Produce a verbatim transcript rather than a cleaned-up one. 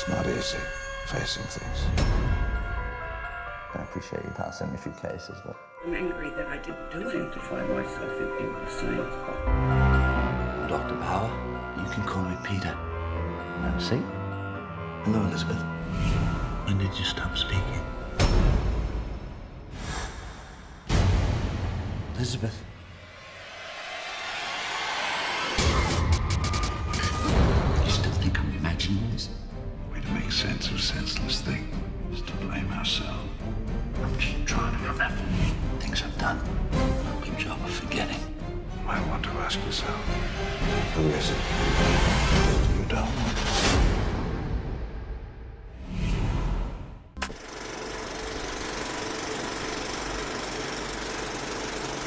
It's not easy facing things. I appreciate you passing a few cases, but I'm angry that I didn't do anything to find myself in the science. Doctor Bauer, you can call me Peter. And see? Hello, Elizabeth. When did you stop speaking? Elizabeth. You still think I'm imagining this? Way to make sense of senseless things is to blame ourselves. I'm just trying to remember things I've done. A good job of forgetting. You might want to ask yourself, who is it that you don't want?